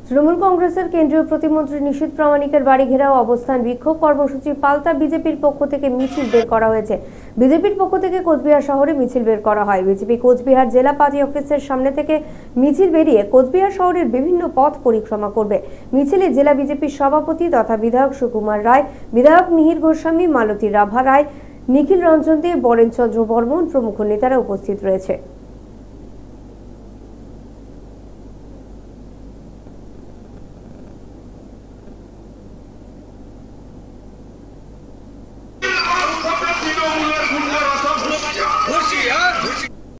তৃণমূল কংগ্রেসের কেন্দ্রীয় প্রতিমন্ত্রী নিশীথ প্রামাণিকের বাড়ি ঘেরাও অবস্থান বিক্ষোভ কর্মসূচি পাল্টা বিজেপির পক্ষ থেকে মিছিল বের করা হয়েছে। বিজেপির পক্ষ থেকে কোচবিহার শহরে মিছিল বের করা হয়। বিজেপি কোচবিহার জেলা পার্টি অফিসের সামনে থেকে মিছিল বেরিয়ে কোচবিহার শহরের বিভিন্ন পথ পরিক্রমা করবে। মিছিলে জেলা বিজেপির সভাপতি তথা বিধায়ক সুকুমার রায়, বিধায়ক মিহির গোস্বামী, মালতী রাভা রায়, নিখিল রঞ্জন দে, বরেন চন্দ্র বর্মন প্রমুখ নেতারা উপস্থিত রয়েছে।